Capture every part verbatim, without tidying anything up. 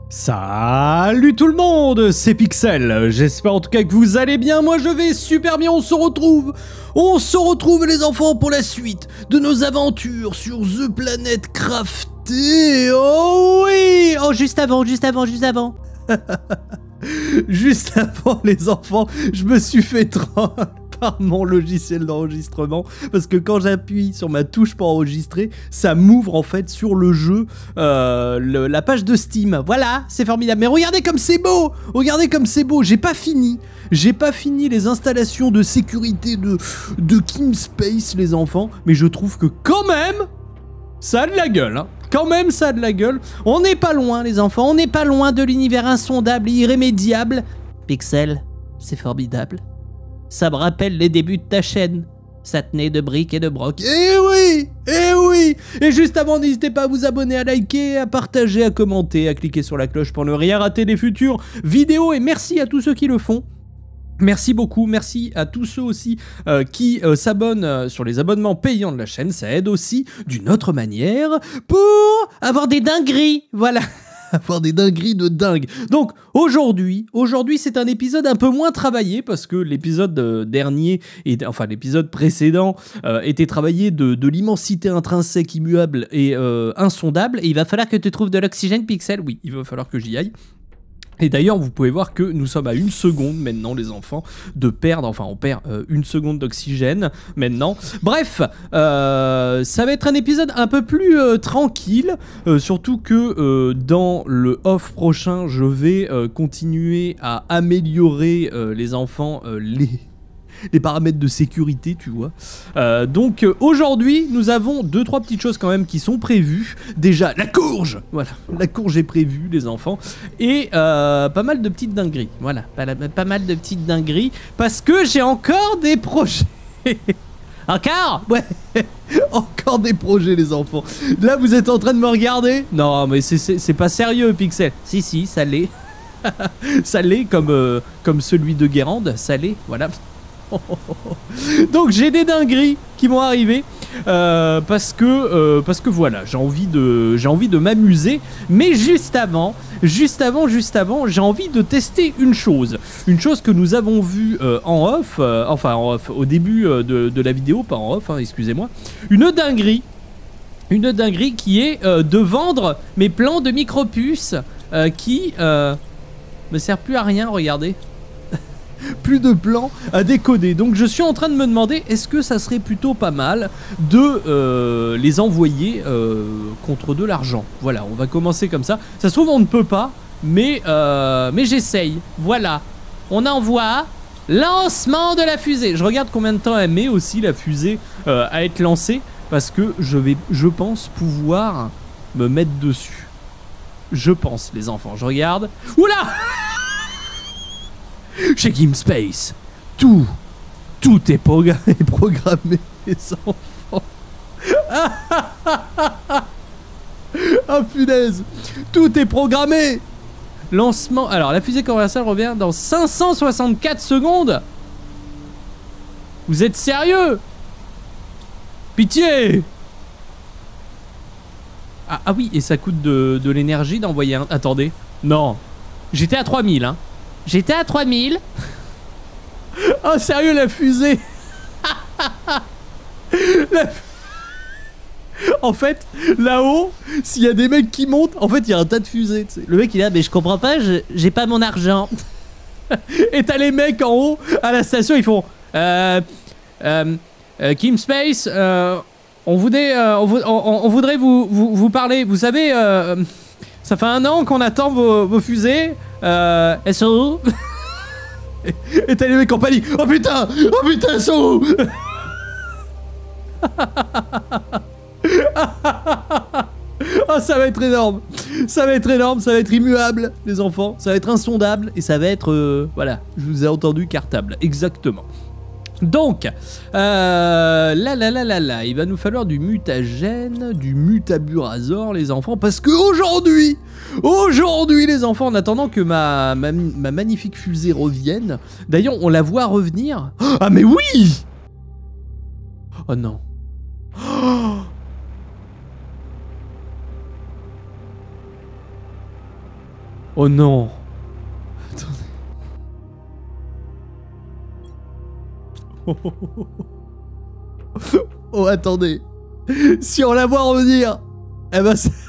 Salut tout le monde, c'est Pixel, j'espère en tout cas que vous allez bien, moi je vais super bien, on se retrouve, on se retrouve les enfants pour la suite de nos aventures sur The Planet Crafted, oh oui, oh juste avant, juste avant, juste avant, juste avant les enfants, je me suis fait troll par mon logiciel d'enregistrement parce que quand j'appuie sur ma touche pour enregistrer, ça m'ouvre en fait sur le jeu euh, le, la page de Steam. Voilà, c'est formidable. Mais regardez comme c'est beau, regardez comme c'est beau. J'ai pas fini, j'ai pas fini les installations de sécurité de de KimSpace les enfants, mais je trouve que quand même ça a de la gueule. Hein. Quand même ça a de la gueule. On n'est pas loin les enfants, on n'est pas loin de l'univers insondable et irrémédiable. Pixel, c'est formidable. Ça me rappelle les débuts de ta chaîne. Ça tenait de briques et de broc. Eh oui, eh oui. Et juste avant, n'hésitez pas à vous abonner, à liker, à partager, à commenter, à cliquer sur la cloche pour ne rien rater des futures vidéos. Et merci à tous ceux qui le font. Merci beaucoup, merci à tous ceux aussi euh, qui euh, s'abonnent euh, sur les abonnements payants de la chaîne. Ça aide aussi d'une autre manière pour avoir des dingueries. Voilà. Avoir des dingueries de dingue. Donc aujourd'hui, aujourd'hui c'est un épisode un peu moins travaillé parce que l'épisode euh, dernier, et, enfin l'épisode précédent euh, était travaillé de, de l'immensité intrinsèque, immuable et euh, insondable. Et il va falloir que tu trouves de l'oxygène, Pixel. Oui, il va falloir que j'y aille. Et d'ailleurs, vous pouvez voir que nous sommes à une seconde maintenant, les enfants, de perdre, enfin on perd euh, une seconde d'oxygène maintenant. Bref, euh, ça va être un épisode un peu plus euh, tranquille, euh, surtout que euh, dans le off prochain, je vais euh, continuer à améliorer euh, les enfants, euh, les... les paramètres de sécurité, tu vois. Euh, donc euh, aujourd'hui, nous avons deux trois petites choses quand même qui sont prévues. Déjà, la courge, voilà, la courge est prévue, les enfants, et euh, pas mal de petites dingueries. Voilà, pas, pas mal de petites dingueries parce que j'ai encore des projets. Encore? Ouais, encore des projets, les enfants. Là, vous êtes en train de me regarder? Non, mais c'est pas sérieux, Pixel. Si, si, ça l'est. Ça l'est comme, euh, comme celui de Guérande, ça l'est, voilà. Donc j'ai des dingueries qui vont arriver euh, parce que euh, parce que voilà, j'ai envie de j'ai envie de m'amuser, mais juste avant, juste avant, juste avant, j'ai envie de tester une chose, une chose que nous avons vue euh, en off, euh, enfin en off au début euh, de, de la vidéo, pas en off, hein, excusez-moi, une dinguerie, une dinguerie qui est euh, de vendre mes plans de micropuces euh, qui euh, me servent plus à rien, regardez. Plus de plans à décoder. Donc je suis en train de me demander, est-ce que ça serait plutôt pas mal de euh, les envoyer euh, contre de l'argent. Voilà, on va commencer comme ça. Ça se trouve on ne peut pas, mais, euh, mais j'essaye. Voilà, on envoie lancement de la fusée. Je regarde combien de temps elle met aussi la fusée euh, à être lancée, parce que je vais, je pense pouvoir me mettre dessus. Je pense, les enfants, je regarde. Oula! Chez KimSpace, tout, tout est programmé, programmé, les enfants. Oh punaise, tout est programmé. Lancement, alors la fusée commerciale revient dans cinq cent soixante-quatre secondes. Vous êtes sérieux? Pitié. Ah, ah oui, et ça coûte de, de l'énergie d'envoyer un... Attendez, non, j'étais à trois mille, hein. J'étais à trois mille. Oh sérieux, la fusée. La fu... En fait, là-haut, s'il y a des mecs qui montent, en fait, il y a un tas de fusées. T'sais. Le mec, il est là, mais je comprends pas, j'ai pas mon argent. Et t'as les mecs en haut, à la station, ils font... Euh... Euh... euh KimSpace, euh... On voudrait, euh, on, on, on voudrait vous, vous, vous parler. Vous savez, euh... ça fait un an qu'on attend vos, vos fusées. Euh... Elles sont où? Et t'as les mecs en panique. Oh putain! Oh putain, elles sont où? Oh, ça va être énorme. Ça va être énorme, ça va être immuable, les enfants. Ça va être insondable. Et ça va être... Euh, voilà, je vous ai entendu, cartable. Exactement. Donc, euh, là, là, là, là, là, il va nous falloir du mutagène, du mutaburazor, les enfants, parce que aujourd'hui, aujourd'hui, les enfants, en attendant que ma, ma, ma magnifique fusée revienne, d'ailleurs, on la voit revenir. Ah, mais oui! Oh non. Oh! Oh non. Attendez. Oh, oh, oh, oh. Oh, attendez. Si on la voit revenir, eh ben c'est...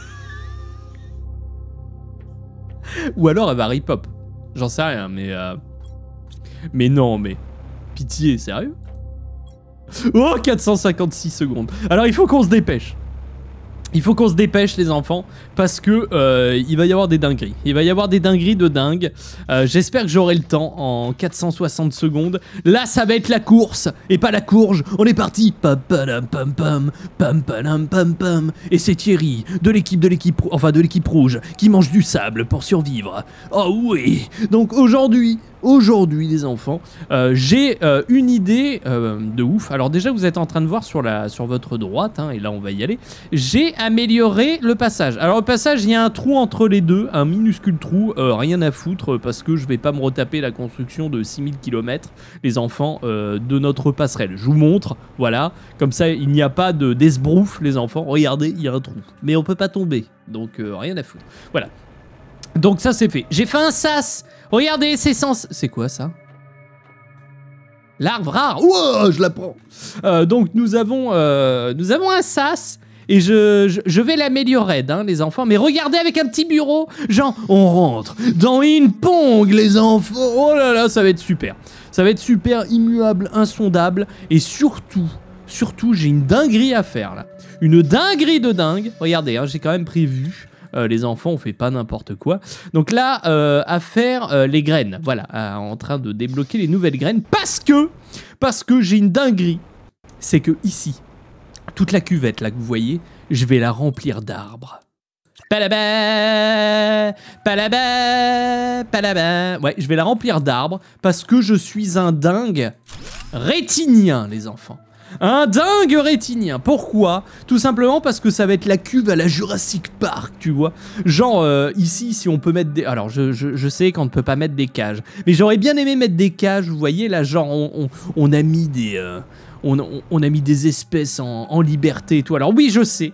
Ou alors elle va rip-hop. J'en sais rien, mais... Euh... Mais non, mais... Pitié, sérieux? Oh, quatre cent cinquante-six secondes. Alors il faut qu'on se dépêche. Il faut qu'on se dépêche les enfants, parce que euh, il va y avoir des dingueries. Il va y avoir des dingueries de dingue. Euh, J'espère que j'aurai le temps en quatre cent soixante secondes. Là, ça va être la course, et pas la courge. On est parti. Pam pam pam pam pam pam pam pam. Et c'est Thierry de l'équipe de l'équipe, enfin de l'équipe rouge, qui mange du sable pour survivre. Oh oui. Donc aujourd'hui. Aujourd'hui les enfants, euh, j'ai euh, une idée euh, de ouf. Alors déjà vous êtes en train de voir sur, la, sur votre droite, hein, et là on va y aller. J'ai amélioré le passage. Alors le passage, il y a un trou entre les deux, un minuscule trou, euh, rien à foutre parce que je vais pas me retaper la construction de six mille kilomètres, les enfants, euh, de notre passerelle. Je vous montre, voilà, comme ça il n'y a pas de d'esbrouf les enfants. Regardez, il y a un trou, mais on peut pas tomber, donc euh, rien à foutre. Voilà. Donc ça c'est fait. J'ai fait un sas. Regardez, c'est sens... C'est quoi ça? L'arbre rare. Ouah, je la prends. Euh, donc nous avons, euh, nous avons un sas. Et je, je, je vais l'améliorer, hein, les enfants. Mais regardez avec un petit bureau. Genre, on rentre dans une pong, les enfants. Oh là là, ça va être super. Ça va être super, immuable, insondable. Et surtout, surtout, j'ai une dinguerie à faire, là. Une dinguerie de dingue. Regardez, hein, j'ai quand même prévu... Euh, les enfants, on fait pas n'importe quoi. Donc là, euh, à faire euh, les graines. Voilà, euh, en train de débloquer les nouvelles graines. Parce que, parce que j'ai une dinguerie. C'est que ici, toute la cuvette là que vous voyez, je vais la remplir d'arbres. Palaba, palaba, palaba. Ouais, je vais la remplir d'arbres parce que je suis un dingue rétinien, les enfants. Un dingue rétinien. Pourquoi? Tout simplement parce que ça va être la cuve à la Jurassic Park, tu vois. Genre, euh, ici, si on peut mettre des... Alors, je, je, je sais qu'on ne peut pas mettre des cages. Mais j'aurais bien aimé mettre des cages, vous voyez, là, genre, on, on, on a mis des... Euh, on, on, on a mis des espèces en, en liberté et tout. Alors oui, je sais.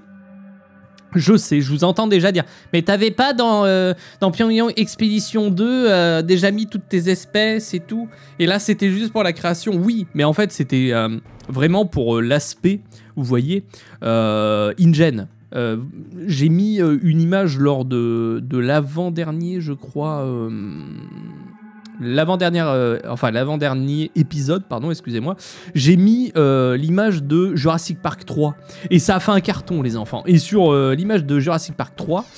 Je sais, je vous entends déjà dire, mais t'avais pas dans, euh, dans Pyongyang Expedition deux euh, déjà mis toutes tes espèces et tout? Et là, c'était juste pour la création, oui, mais en fait, c'était euh, vraiment pour euh, l'aspect, vous voyez, euh, InGen. Euh, J'ai mis euh, une image lors de, de l'avant-dernier, je crois... Euh, l'avant-dernière, euh, enfin l'avant-dernier épisode, pardon, excusez-moi, j'ai mis euh, l'image de Jurassic Park trois et ça a fait un carton, les enfants. Et sur euh, l'image de Jurassic Park trois,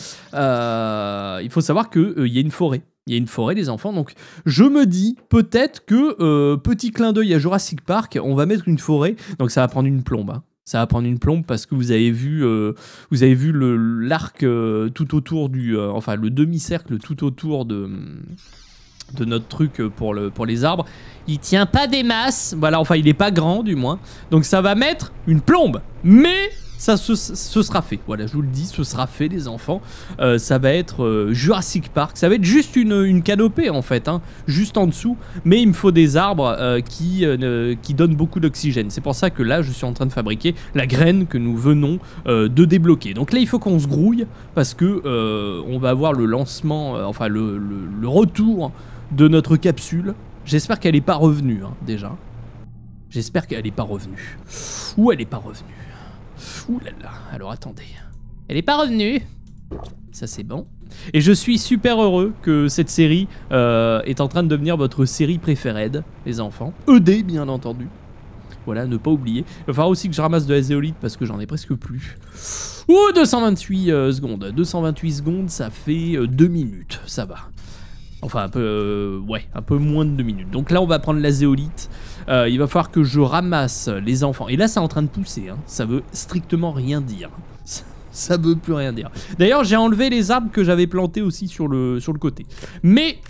euh, il faut savoir que euh, il y a une forêt. Il y a une forêt, les enfants, donc je me dis peut-être que euh, petit clin d'œil à Jurassic Park, on va mettre une forêt, donc ça va prendre une plombe. Hein. Ça va prendre une plombe parce que vous avez vu, euh, vous avez vu le l'arc euh, tout autour du, euh, enfin le demi-cercle tout autour de de notre truc pour, le, pour les arbres, il tient pas des masses, voilà, enfin il est pas grand du moins, donc ça va mettre une plombe, mais ça ce, ce sera fait, voilà, je vous le dis, ce sera fait les enfants, euh, ça va être euh, Jurassic Park, ça va être juste une, une canopée en fait, hein, juste en dessous, mais il me faut des arbres euh, qui, euh, qui donnent beaucoup d'oxygène, c'est pour ça que là je suis en train de fabriquer la graine que nous venons euh, de débloquer, donc là il faut qu'on se grouille, parce que euh, on va avoir le lancement, euh, enfin le, le, le retour de notre capsule. J'espère qu'elle n'est pas revenue, hein, déjà. J'espère qu'elle n'est pas revenue. Ou elle n'est pas revenue. Ouh là là, alors attendez. Elle n'est pas revenue. Ça c'est bon. Et je suis super heureux que cette série euh, est en train de devenir votre série préférée, les enfants. E D, bien entendu. Voilà, ne pas oublier. Il va falloir aussi que je ramasse de la zéolite parce que j'en ai presque plus. Ouh, deux cent vingt-huit euh, secondes. deux cent vingt-huit secondes, ça fait euh, deux minutes. Ça va. Enfin, un peu, euh, ouais, un peu moins de deux minutes. Donc là, on va prendre la zéolite. Euh, il va falloir que je ramasse les enfants. Et là, c'est en train de pousser. Hein. Ça veut strictement rien dire. Ça, ça veut plus rien dire. D'ailleurs, j'ai enlevé les arbres que j'avais plantés aussi sur le, sur le côté. Mais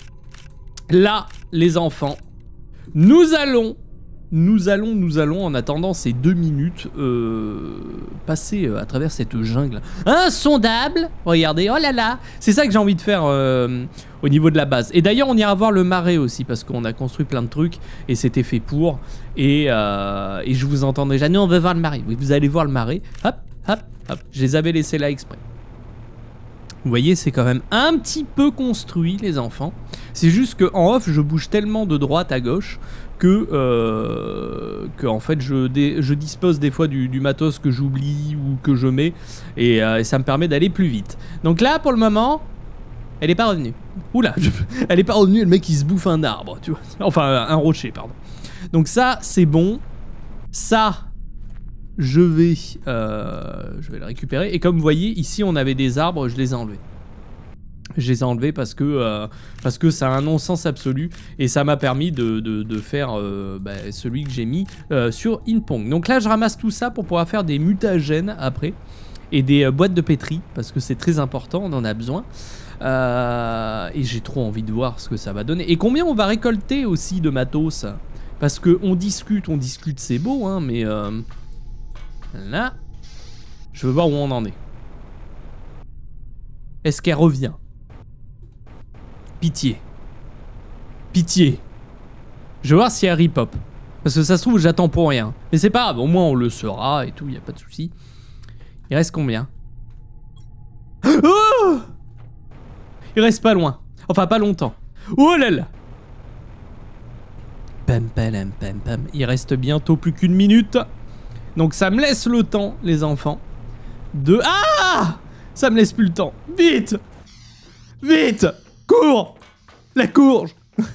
là, les enfants, nous allons... Nous allons, nous allons, en attendant ces deux minutes, euh, passer à travers cette jungle insondable. Regardez, oh là là, c'est ça que j'ai envie de faire euh, au niveau de la base. Et d'ailleurs, on ira voir le marais aussi, parce qu'on a construit plein de trucs, et c'était fait pour. Et, euh, et je vous entends déjà, nous on veut voir le marais. Oui, vous allez voir le marais. Hop, hop, hop, je les avais laissés là exprès. Vous voyez, c'est quand même un petit peu construit, les enfants. C'est juste qu'en off, je bouge tellement de droite à gauche que, euh, que en fait, je, dé, je dispose des fois du, du matos que j'oublie ou que je mets, et, euh, et ça me permet d'aller plus vite. Donc là, pour le moment, elle est pas revenue. Oula, je, elle est pas revenue, le mec il se bouffe un arbre, tu vois. Enfin, un rocher, pardon. Donc ça, c'est bon. Ça... Je vais, euh, je vais le récupérer. Et comme vous voyez, ici, on avait des arbres, je les ai enlevés. Je les ai enlevés parce que, euh, parce que ça a un non-sens absolu. Et ça m'a permis de, de, de faire euh, bah, celui que j'ai mis euh, sur InPong. Donc là, je ramasse tout ça pour pouvoir faire des mutagènes après. Et des euh, boîtes de pétri, parce que c'est très important, on en a besoin. Euh, et j'ai trop envie de voir ce que ça va donner. Et combien on va récolter aussi de matos? Parce qu'on discute, on discute, c'est beau, hein, mais... Euh, là, je veux voir où on en est. Est-ce qu'elle revient? Pitié. Pitié. Je veux voir si elle ripop. Parce que ça se trouve, j'attends pour rien. Mais c'est pas grave, au moins on le saura et tout, y a pas de souci. Il reste combien? Oh! Il reste pas loin. Enfin, pas longtemps. Oh là là! Pam, pam, pam, pam. Il reste bientôt plus qu'une minute. Donc ça me laisse le temps, les enfants, de... Ah! Ça me laisse plus le temps. Vite! Vite! Cours! La courge!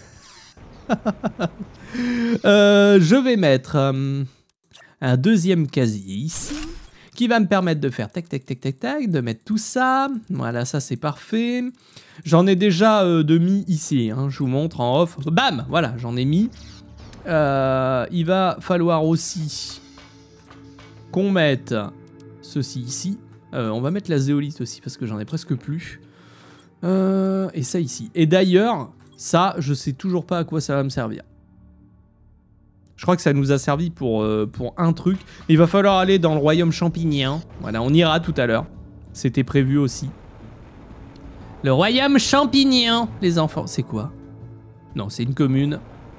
euh, je vais mettre euh, un deuxième casier ici, qui va me permettre de faire tac, tac, tac, tac, tac, de mettre tout ça. Voilà, ça c'est parfait. J'en ai déjà euh, de mis ici, hein, je vous montre en off. Bam! Voilà, j'en ai mis. Euh, il va falloir aussi... qu'on mette ceci ici. Euh, on va mettre la zéolite aussi parce que j'en ai presque plus. Euh, et ça ici. Et d'ailleurs, ça, je sais toujours pas à quoi ça va me servir. Je crois que ça nous a servi pour, euh, pour un truc. Il va falloir aller dans le royaume champignon. Voilà, on ira tout à l'heure. C'était prévu aussi. Le royaume champignon, les enfants. C'est quoi? Non, c'est une commune.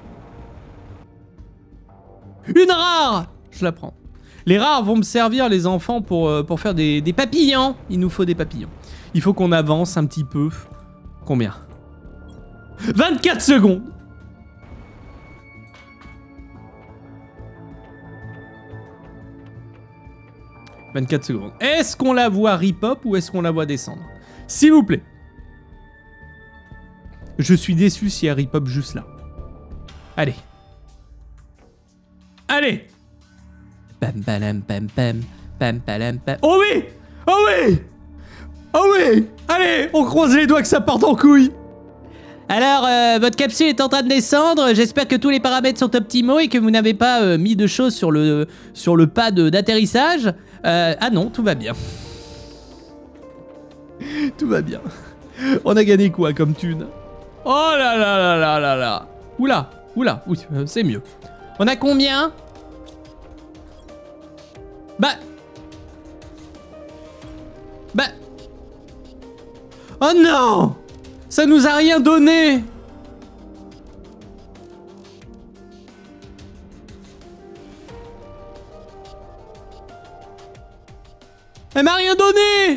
Une rare! Je la prends. Les rares vont me servir, les enfants, pour, euh, pour faire des, des papillons. Il nous faut des papillons. Il faut qu'on avance un petit peu. Combien? vingt-quatre secondes. vingt-quatre secondes. Est-ce qu'on la voit rip-hop ou est-ce qu'on la voit descendre? S'il vous plaît. Je suis déçu si elle rip-hop juste là. Allez. Allez. Pam pam pam pam pam pam pam. Oh oui! Oh oui! Oh oui! Allez, on croise les doigts que ça parte en couille. Alors, euh, votre capsule est en train de descendre. J'espère que tous les paramètres sont optimaux et que vous n'avez pas euh, mis de choses sur le, sur le pad d'atterrissage. Euh, ah non, tout va bien. Tout va bien. On a gagné quoi comme thune? Oh là là là là là là. Oula, oula, oui, euh, c'est mieux. On a combien? Bah... Bah... Oh non! Ça nous a rien donné! Elle m'a rien donné!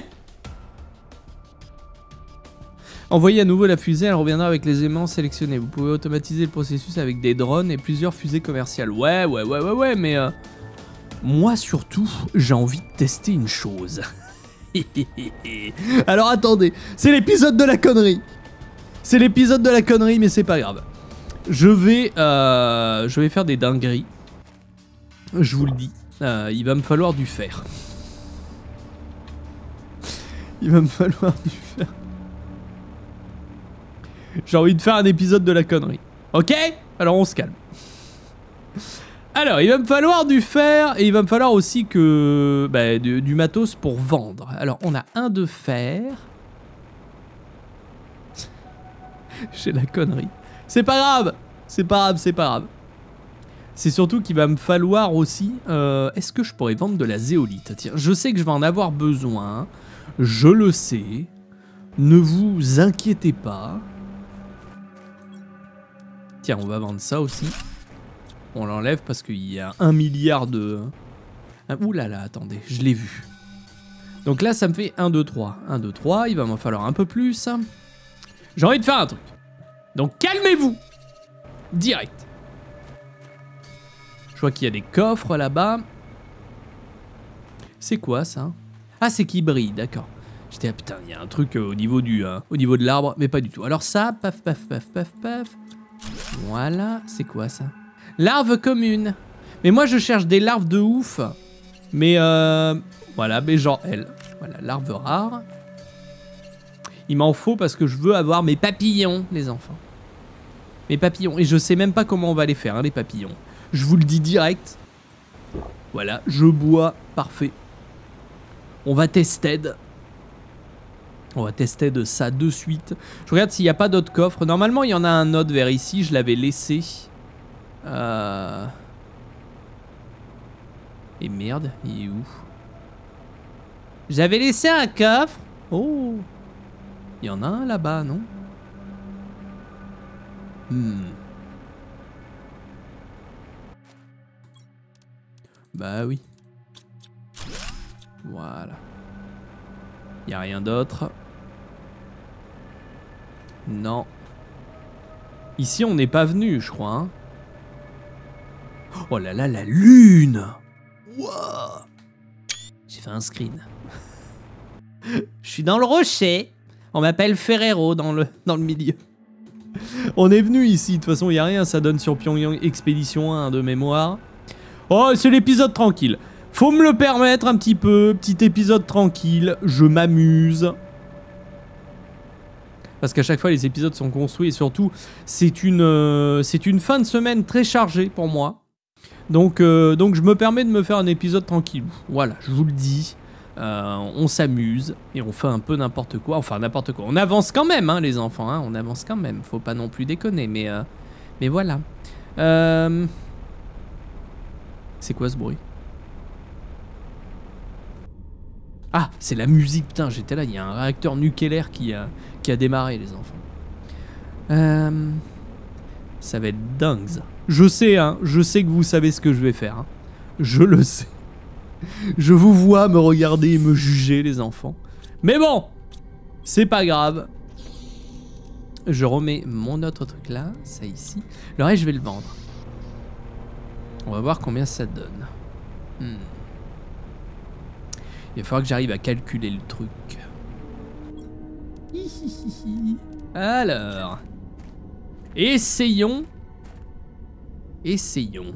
Envoyez à nouveau la fusée, elle reviendra avec les aimants sélectionnés. Vous pouvez automatiser le processus avec des drones et plusieurs fusées commerciales. Ouais, ouais, ouais, ouais, ouais, mais... Euh, moi, surtout, j'ai envie de tester une chose. Alors, attendez. C'est l'épisode de la connerie. C'est l'épisode de la connerie, mais c'est pas grave. Je vais... Euh, je vais faire des dingueries. Je vous le dis. Euh, il va me falloir du fer. Il va me falloir du fer. J'ai envie de faire un épisode de la connerie. Ok? Alors on se calme. Alors, il va me falloir du fer et il va me falloir aussi que bah, du, du matos pour vendre. Alors, on a un de fer. J'ai la connerie. C'est pas grave. C'est pas grave, c'est pas grave. C'est surtout qu'il va me falloir aussi... Euh, Est-ce que je pourrais vendre de la zéolite? Tiens, je sais que je vais en avoir besoin. Je le sais. Ne vous inquiétez pas. Tiens, on va vendre ça aussi. On l'enlève parce qu'il y a un milliard de... Ah, ouh là là, attendez, je l'ai vu. Donc là, ça me fait un, deux, trois. un, deux, trois, il va m'en falloir un peu plus. J'ai envie de faire un truc. Donc calmez-vous. Direct. Je vois qu'il y a des coffres là-bas. C'est quoi ça? Ah, c'est qui brille, d'accord. J'étais, ah putain, il y a un truc euh, au niveau du, euh, au niveau de l'arbre, mais pas du tout. Alors ça, paf, paf, paf, paf, paf. Voilà, c'est quoi ça? Larve commune. Mais moi, je cherche des larves de ouf. Mais euh, voilà, mais genre elle. Voilà, larve rare. Il m'en faut parce que je veux avoir mes papillons, les enfants. Mes papillons. Et je sais même pas comment on va les faire, hein, les papillons. Je vous le dis direct. Voilà, je bois, parfait. On va tester. On va tester de ça de suite. Je regarde s'il n'y a pas d'autres coffres. Normalement, il y en a un autre vers ici. Je l'avais laissé. Euh... Et merde, il est où? J'avais laissé un coffre. Oh. Il y en a un là-bas, non? Hmm. Bah oui. Voilà. Il n'y a rien d'autre. Non. Ici, on n'est pas venu, je crois. Hein. Oh là là, la lune! Wow. J'ai fait un screen. Je suis dans le rocher. On m'appelle Ferrero dans le, dans le milieu. On est venu ici. De toute façon, il n'y a rien. Ça donne sur Pyongyang Expédition un de mémoire. Oh, c'est l'épisode tranquille. Faut me le permettre un petit peu. Petit épisode tranquille. Je m'amuse. Parce qu'à chaque fois, les épisodes sont construits. Et surtout, c'est une, euh, c'est une fin de semaine très chargée pour moi. Donc, euh, donc, je me permets de me faire un épisode tranquille. Voilà, je vous le dis. Euh, on s'amuse. Et on fait un peu n'importe quoi. Enfin, n'importe quoi. On avance quand même, hein, les enfants. Hein, on avance quand même. Faut pas non plus déconner. Mais, euh, mais voilà. Euh... C'est quoi ce bruit? Ah, c'est la musique. Putain, j'étais là. Il y a un réacteur nucléaire qui a, qui a démarré, les enfants. Euh... Ça va être dingue, ça. Je sais, hein. Je sais que vous savez ce que je vais faire. Hein. Je le sais. Je vous vois me regarder et me juger, les enfants. Mais bon, c'est pas grave. Je remets mon autre truc là, ça ici. Le reste, je vais le vendre. On va voir combien ça donne. Hmm. Il va falloir que j'arrive à calculer le truc. Alors, essayons. Essayons.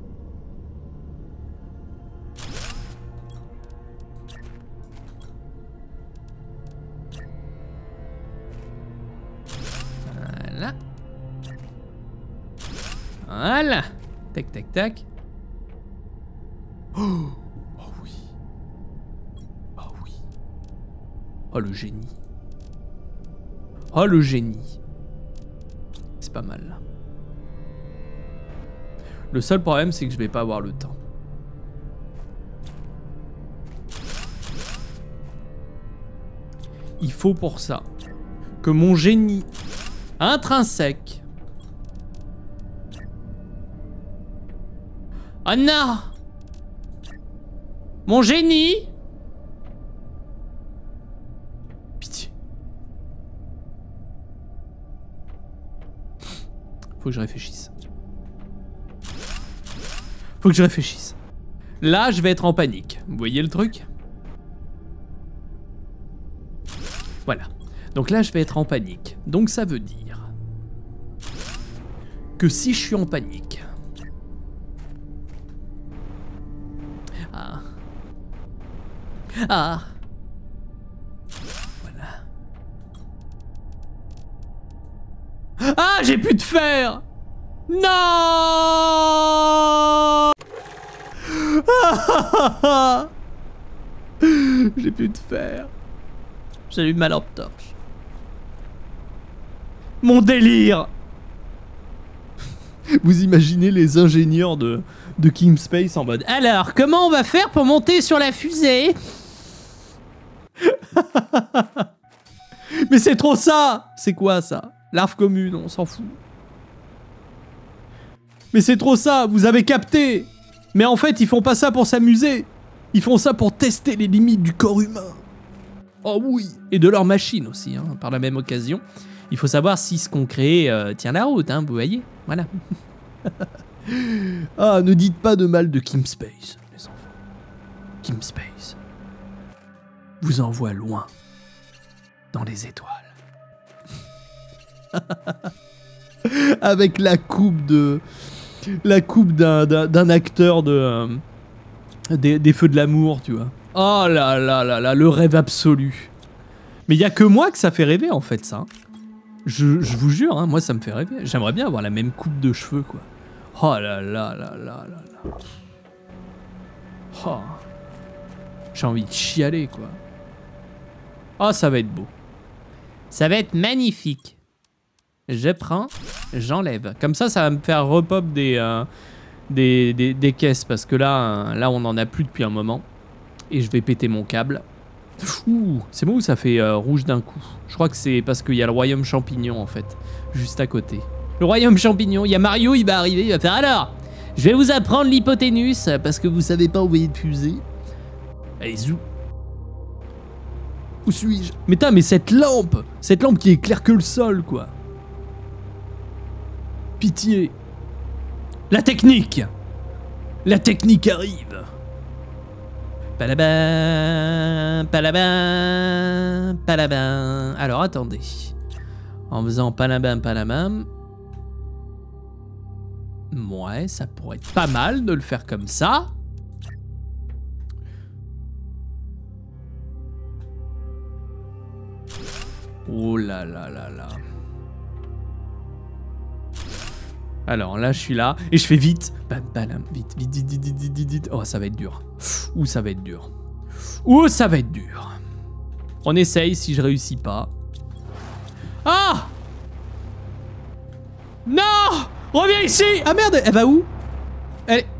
Voilà. Voilà. Tac, tac, tac. Oh, oh oui. Oh oui. Oh le génie. Oh le génie. C'est pas mal. Le seul problème, c'est que je vais pas avoir le temps. Il faut pour ça que mon génie intrinsèque... Oh non! Mon génie! Pitié. Faut que je réfléchisse. Faut que je réfléchisse. Là, je vais être en panique. Vous voyez le truc? Voilà. Donc là, je vais être en panique. Donc ça veut dire que si je suis en panique... Ah. Ah. Voilà. Ah, j'ai plus de fer! Non! J'ai plus de fer. J'allume ma lampe torche. Mon délire! Vous imaginez les ingénieurs de, de King Space en mode... Alors, comment on va faire pour monter sur la fusée? Mais c'est trop ça! C'est quoi ça? Larve commune, on s'en fout. Mais c'est trop ça, vous avez capté! Mais en fait, ils font pas ça pour s'amuser. Ils font ça pour tester les limites du corps humain. Oh oui. Et de leur machine aussi, hein, par la même occasion. Il faut savoir si ce qu'on crée euh, tient la route, hein, vous voyez. Voilà. Ah, ne dites pas de mal de Kim Space, les enfants. Kim Space vous envoie loin, dans les étoiles. Avec la coupe de... La coupe d'un d'un acteur de... Euh, des, des Feux de l'amour, tu vois. Oh là là là là, le rêve absolu. Mais il y a que moi que ça fait rêver, en fait, ça. Je, je vous jure, hein, moi, ça me fait rêver. J'aimerais bien avoir la même coupe de cheveux, quoi. Oh là là là là là là. Oh. J'ai envie de chialer, quoi. Oh, ça va être beau. Ça va être magnifique. Je prends, j'enlève. Comme ça, ça va me faire repop des, euh, des, des, des caisses. Parce que là, euh, là, on en a plus depuis un moment. Et je vais péter mon câble. Ouh, c'est bon où ça fait euh, rouge d'un coup. Je crois que c'est parce qu'il y a le royaume champignon, en fait. Juste à côté. Le royaume champignon. Il y a Mario, il va arriver, il va faire alors. Je vais vous apprendre l'hypoténuse. Parce que vous savez pas envoyer de fusée. Allez, zou. Où suis-je? Mais t'as, mais cette lampe! Cette lampe qui est claire que le sol, quoi. Pitié. La technique! La technique arrive. Palabam, palabam, palabam. Alors, attendez. En faisant palabam, palabam. Ouais, ça pourrait être pas mal de le faire comme ça. Oh là là là là. Alors là, je suis là et je fais vite. Bam, bam, vite, vite, vite, vite, vite, vite, vite. Oh, ça va être dur. Ouh, ça va être dur. Ouh, ça va être dur. On essaye si je réussis pas. Ah! Non! Reviens ici! Ah merde, elle va où? Elle est...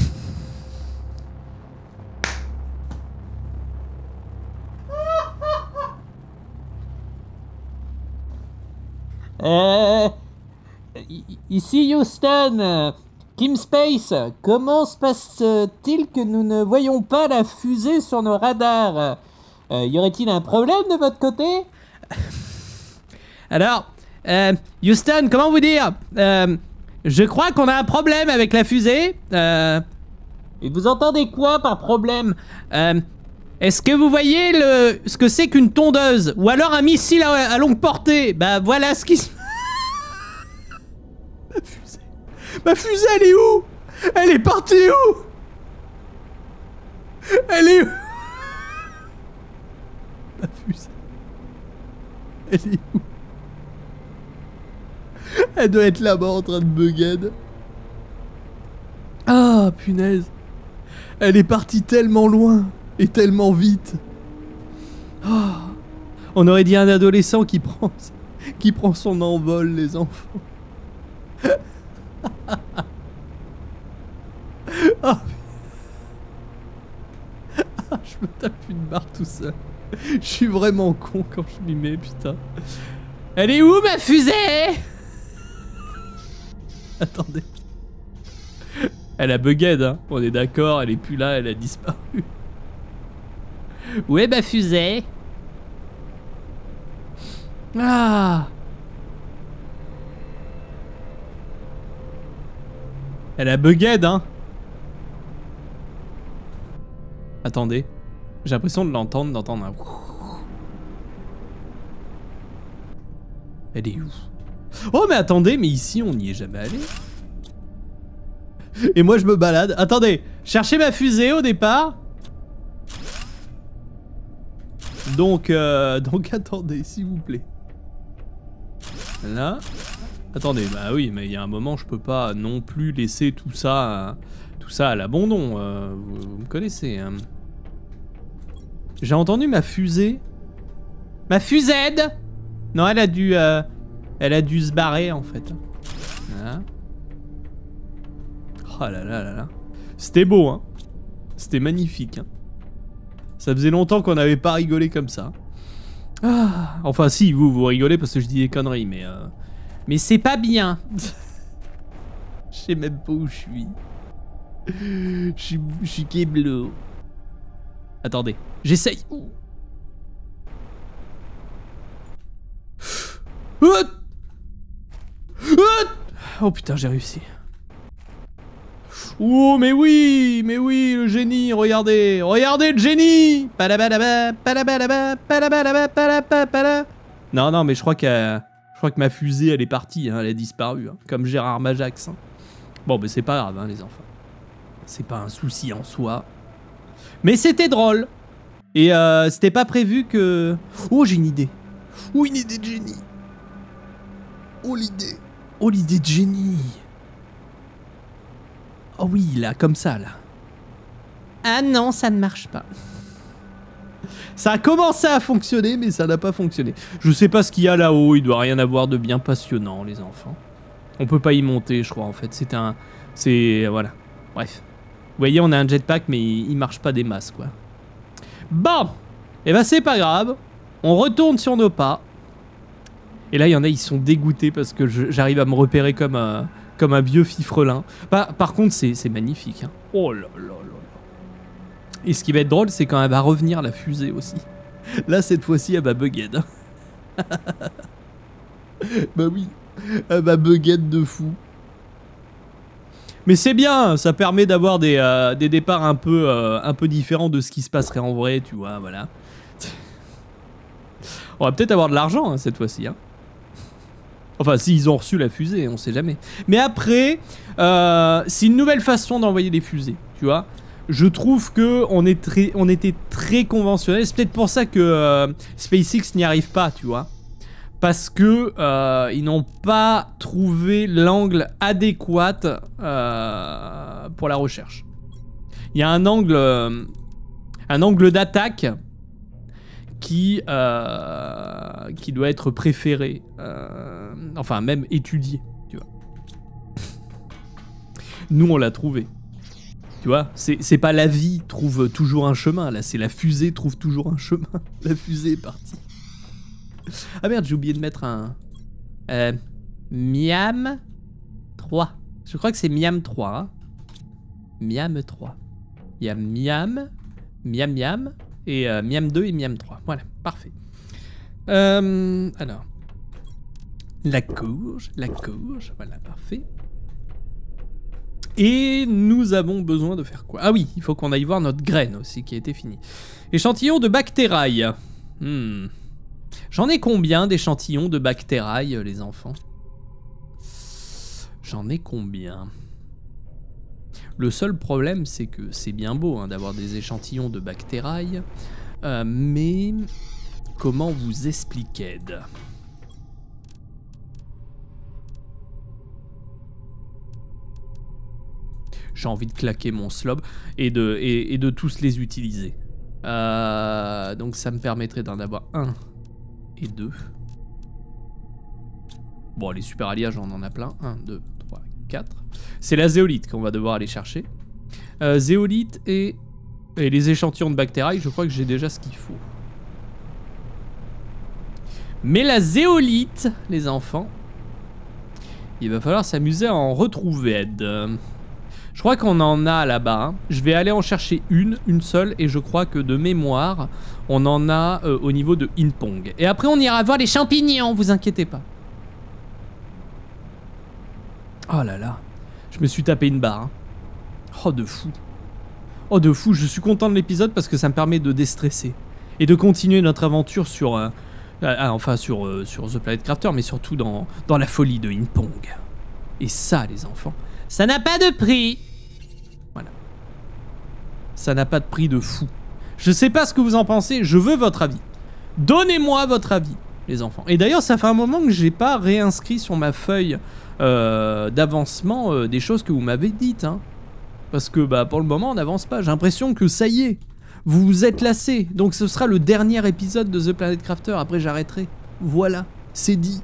Euh, ici Houston, Kim Space, comment se passe-t-il que nous ne voyons pas la fusée sur nos radars? euh, Y aurait-il un problème de votre côté? Alors, euh, Houston, comment vous dire? euh, Je crois qu'on a un problème avec la fusée. Euh, Et vous entendez quoi par problème? euh, Est-ce que vous voyez le, ce que c'est qu'une tondeuse? Ou alors un missile à, à longue portée? Bah voilà ce qui se... Ma fusée... Ma fusée, elle est où? Elle est partie où? Elle est où? Ma fusée... Elle est où? Elle doit être là-bas en train de bugger. Ah, punaise. Elle est partie tellement loin. Et tellement vite. Oh, on aurait dit un adolescent qui prend, qui prend son envol, les enfants. Oh, ah, je me tape une barre tout seul. Je suis vraiment con quand je m'y mets, putain. Elle est où ma fusée? Attendez. Elle a bugué, hein. On est d'accord, elle est plus là, elle a disparu. Où est ma fusée? Ah! Elle a bugué, hein? Attendez. J'ai l'impression de l'entendre, d'entendre un... Elle est où? Oh mais attendez, mais ici on n'y est jamais allé. Et moi je me balade. Attendez, cherchez ma fusée au départ. Donc, euh, donc attendez, s'il vous plaît. Là. Attendez, bah oui, mais il y a un moment, je peux pas non plus laisser tout ça, à, tout ça à l'abandon. Euh, vous, vous me connaissez. Hein. J'ai entendu ma fusée. Ma fusée. Non, elle a dû, euh, elle a dû se barrer en fait. Voilà. Oh là là là là. C'était beau, hein. C'était magnifique, hein. Ça faisait longtemps qu'on n'avait pas rigolé comme ça. Ah, enfin si, vous, vous rigolez parce que je dis des conneries, mais... Euh, mais c'est pas bien. Je sais même pas où je suis. Je suis, je suis Keblo. Attendez, j'essaye. Oh putain, j'ai réussi. Oh, mais oui, mais oui, le génie, regardez, regardez le génie. Non, non, mais je crois que, je crois que ma fusée, elle est partie, hein, elle a disparu, hein, comme Gérard Majax. Hein. Bon, mais c'est pas grave, hein, les enfants. C'est pas un souci en soi. Mais c'était drôle. Et euh, c'était pas prévu que... Oh, j'ai une idée. Oh, une idée de génie. Oh, l'idée. Oh, l'idée de génie. Oh oui, là, comme ça, là. Ah non, ça ne marche pas. Ça a commencé à fonctionner, mais ça n'a pas fonctionné. Je sais pas ce qu'il y a là-haut, il doit rien avoir de bien passionnant, les enfants. On peut pas y monter, je crois, en fait. C'est un... C'est... Voilà. Bref. Vous voyez, on a un jetpack, mais il marche pas des masses, quoi. Bon. Eh ben, c'est pas grave. On retourne sur nos pas. Et là, il y en a, ils sont dégoûtés parce que j'arrive à me repérer comme un, comme un vieux fifrelin. Par, par contre, c'est magnifique. Hein. Oh là là là là. Et ce qui va être drôle, c'est quand elle va revenir la fusée aussi. Là, cette fois-ci, elle va bugged. Bah oui. Elle va bugged de fou. Mais c'est bien, ça permet d'avoir des, euh, des départs un peu, euh, un peu différents de ce qui se passerait en vrai, tu vois, voilà. On va peut-être avoir de l'argent hein, cette fois-ci. Hein. Enfin, s'ils ont reçu la fusée, on sait jamais. Mais après, euh, c'est une nouvelle façon d'envoyer des fusées, tu vois. Je trouve que on, est très, on était très conventionnel. C'est peut-être pour ça que euh, SpaceX n'y arrive pas, tu vois. Parce que euh, ils n'ont pas trouvé l'angle adéquat euh, pour la recherche. Il y a un angle, euh, un angle d'attaque qui, euh, qui doit être préféré, euh, enfin même étudié, tu vois. Nous on l'a trouvé, tu vois. C'est pas la vie trouve toujours un chemin, là c'est la fusée trouve toujours un chemin. La fusée est partie. Ah merde, j'ai oublié de mettre un... Euh, Miam trois. Je crois que c'est Miam trois. Hein. Miam trois. Il y a Miam, Miam Miam, et euh, Miam deux et Miam trois. Voilà, parfait. Euh, alors. La courge, la courge, voilà, parfait. Et nous avons besoin de faire quoi? Ah oui, il faut qu'on aille voir notre graine aussi qui a été finie. Échantillon de bactérailles. Hmm... J'en ai combien d'échantillons de bactérailles, les enfants? J'en ai combien? Le seul problème, c'est que c'est bien beau hein, d'avoir des échantillons de bactérailles, euh, mais comment vous expliquer? J'ai envie de claquer mon slob et de, et, et de tous les utiliser. Euh, donc ça me permettrait d'en avoir un. Et deux. Bon, les super alliages, on en a plein. un, deux, trois, quatre. C'est la zéolite qu'on va devoir aller chercher. Euh, zéolite et, et les échantillons de bactérailles, je crois que j'ai déjà ce qu'il faut. Mais la zéolite, les enfants, il va falloir s'amuser à en retrouver. Je crois qu'on en a là-bas. Hein. Je vais aller en chercher une, une seule, et je crois que de mémoire, on en a euh, au niveau de Inpong. Et après, on ira voir les champignons, vous inquiétez pas. Oh là là, je me suis tapé une barre. Hein. Oh de fou. Oh de fou, je suis content de l'épisode parce que ça me permet de déstresser. Et de continuer notre aventure sur... Euh, euh, enfin, sur, euh, sur The Planet Crafter, mais surtout dans, dans la folie de Inpong. Et ça, les enfants... Ça n'a pas de prix. Voilà. Ça n'a pas de prix de fou. Je sais pas ce que vous en pensez, je veux votre avis. Donnez-moi votre avis, les enfants. Et d'ailleurs, ça fait un moment que j'ai pas réinscrit sur ma feuille euh, d'avancement euh, des choses que vous m'avez dites. Hein. Parce que bah, pour le moment, on n'avance pas. J'ai l'impression que ça y est, vous vous êtes lassés. Donc ce sera le dernier épisode de The Planet Crafter. Après, j'arrêterai. Voilà, c'est dit.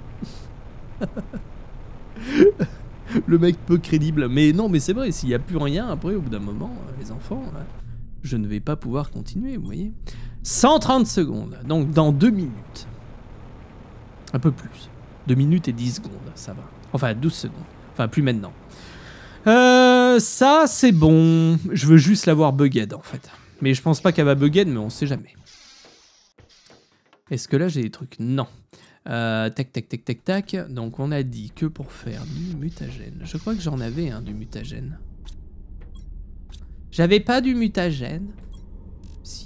Le mec peu crédible. Mais non, mais c'est vrai, s'il n'y a plus rien, après, au bout d'un moment, les enfants, je ne vais pas pouvoir continuer, vous voyez. cent trente secondes, donc dans deux minutes. Un peu plus. deux minutes et dix secondes, ça va. Enfin, douze secondes. Enfin, plus maintenant. Euh, ça, c'est bon. Je veux juste l'avoir bugged, en fait. Mais je pense pas qu'elle va bugger, mais on sait jamais. Est-ce que là j'ai des trucs? Non. Euh, tac, tac, tac, tac, tac. Donc on a dit que pour faire du mutagène. Je crois que j'en avais un, du mutagène. J'avais pas du mutagène. Si.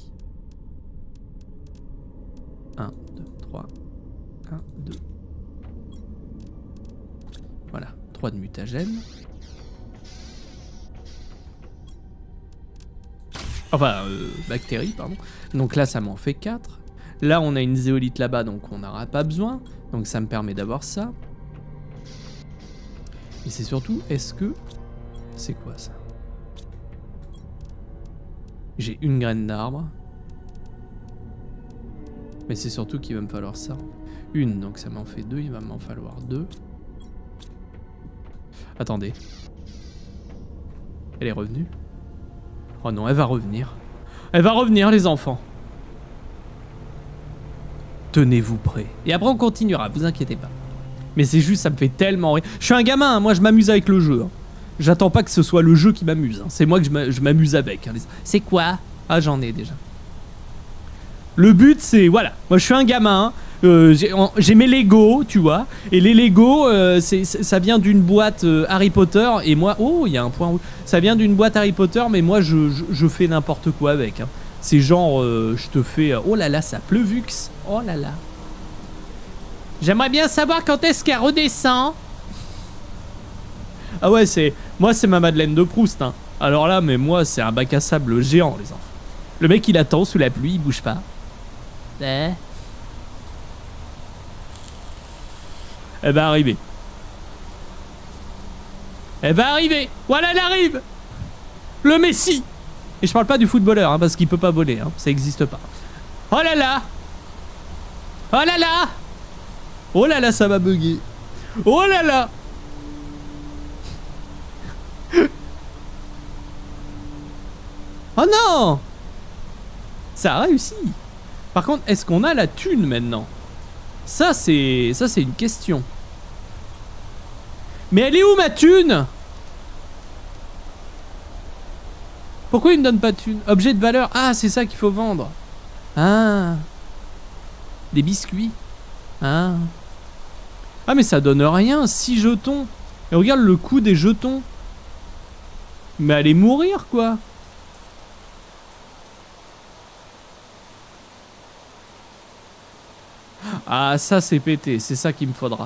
un, deux, trois. un, deux. Voilà, trois de mutagène. Enfin, euh, bactéries, pardon. Donc là, ça m'en fait quatre. Là, on a une zéolite là-bas, donc on n'aura pas besoin. Donc ça me permet d'avoir ça. Et c'est surtout, est-ce que... C'est quoi ça? J'ai une graine d'arbre. Mais c'est surtout qu'il va me falloir ça. Une, donc ça m'en fait deux, il va m'en falloir deux. Attendez. Elle est revenue? Oh non, elle va revenir. Elle va revenir, les enfants. Tenez-vous prêts. Et après, on continuera, vous inquiétez pas. Mais c'est juste, ça me fait tellement rire. Je suis un gamin, hein, moi je m'amuse avec le jeu. Hein. J'attends pas que ce soit le jeu qui m'amuse. Hein. C'est moi que je m'amuse avec. Hein. C'est quoi? Ah, j'en ai déjà. Le but, c'est... Voilà, moi je suis un gamin. Euh, j'ai mes Lego, tu vois. Et les Lego, euh, c'est, ça vient d'une boîte euh, Harry Potter. Et moi... Oh, il y a un point rouge. Ça vient d'une boîte Harry Potter, mais moi je, je, je fais n'importe quoi avec. Hein. C'est genre, euh, je te fais... Oh là là, ça pleuvux. Oh là là. J'aimerais bien savoir quand est-ce qu'elle redescend. Ah ouais, c'est... Moi, c'est ma Madeleine de Proust. Hein. Alors là, mais moi, c'est un bac à sable géant, les enfants. Le mec, il attend sous la pluie, il bouge pas. Eh. Elle va arriver. Elle va arriver. Voilà, elle arrive. Le Messi. Et je parle pas du footballeur, hein, parce qu'il peut pas voler. Hein. Ça existe pas. Oh là là. Oh là là. Oh là là, ça va bugger. Oh là là. Oh non. Ça a réussi. Par contre, est-ce qu'on a la thune maintenant? Ça, c'est... Ça, c'est une question. Mais elle est où, ma thune? Pourquoi il me donne pas de thune? Objet de valeur. Ah, c'est ça qu'il faut vendre. Ah. Des biscuits. Ah. Ah, mais ça donne rien. six jetons. Et regarde le coût des jetons. Mais allez mourir, quoi. Ah, ça c'est pété, c'est ça qu'il me faudra.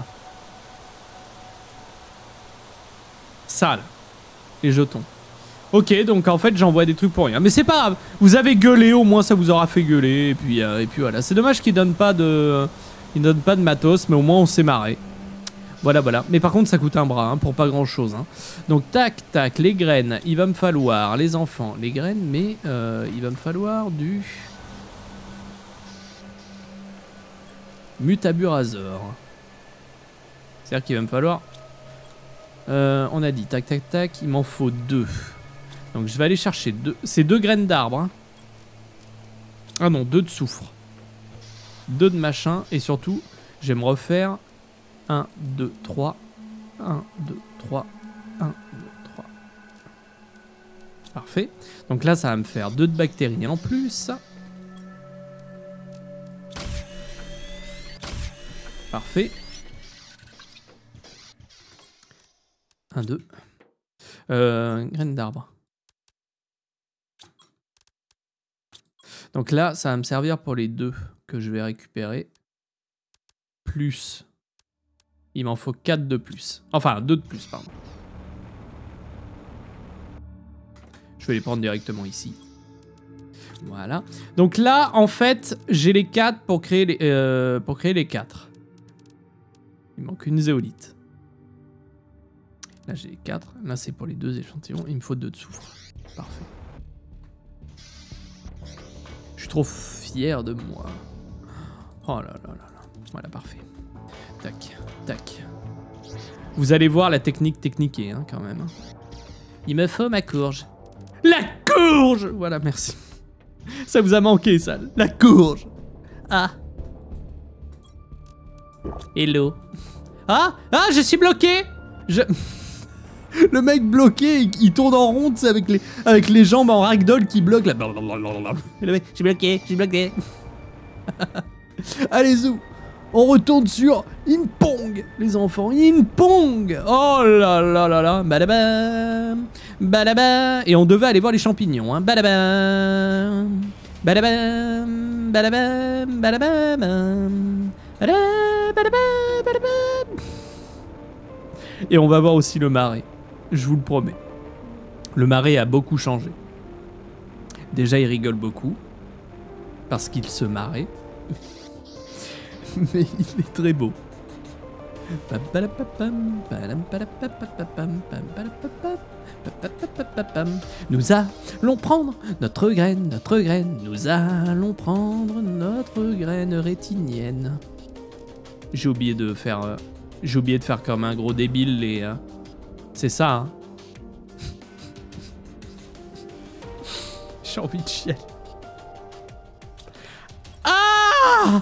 Ça là, les jetons. Ok, donc en fait j'envoie des trucs pour rien. Mais c'est pas grave, vous avez gueulé, au moins ça vous aura fait gueuler. Et puis, euh, et puis voilà, c'est dommage qu'ils donnent pas de... Ils donnent pas de matos, mais au moins on s'est marré. Voilà, voilà. Mais par contre ça coûte un bras, hein, pour pas grand chose. Hein. Donc tac, tac, les graines, il va me falloir, les enfants, les graines, mais euh, il va me falloir du... Mutaburazor. C'est-à-dire qu'il va me falloir... Euh, on a dit tac tac tac, il m'en faut deux. Donc je vais aller chercher deux. C'est deux graines d'arbre. Hein. Ah non, deux de soufre. Deux de machin. Et surtout, je vais me refaire un, deux, trois. un, deux, trois. un, deux, trois. Parfait. Donc là, ça va me faire deux de bactéries en plus. Parfait. un, deux. Euh, graines d'arbre. Donc là, ça va me servir pour les deux que je vais récupérer. Plus. Il m'en faut quatre de plus. Enfin, deux de plus, pardon. Je vais les prendre directement ici. Voilà. Donc là, en fait, j'ai les quatre pour créer les, euh, pour créer les quatre. Il manque une zéolite. Là, j'ai les quatre. Là, c'est pour les deux échantillons. Il me faut deux de soufre. Parfait. Je suis trop fier de moi. Oh là là là là. Voilà, parfait. Tac, tac. Vous allez voir la technique techniquée, hein, quand même. Il me faut ma courge. La courge! Voilà, merci. Ça vous a manqué, ça. La courge. Ah. Hello. Ah, ah, je suis bloqué. Je... Le mec bloqué, il, il tourne en rond, tu sais, avec les, avec les jambes en ragdoll qui bloquent là. Et le mec, j'ai bloqué, j'ai bloqué. Allez, zou. On retourne sur In-Pong, les enfants. In-Pong. Oh là là là là. Badabam. Badabam. Et on devait aller voir les champignons. Hein. Badabam. Badabam. Badabam. Badabam. Badabam. Badabam. Et on va voir aussi le marais. Je vous le promets. Le marais a beaucoup changé. Déjà, il rigole beaucoup. Parce qu'il se marrait. Mais il est très beau. Nous allons prendre notre graine, notre graine. Nous allons prendre notre graine rétinienne. J'ai oublié de faire... Euh, j'ai oublié de faire comme un gros débile les... Euh, c'est ça, hein. J'ai envie de chialer. Ah!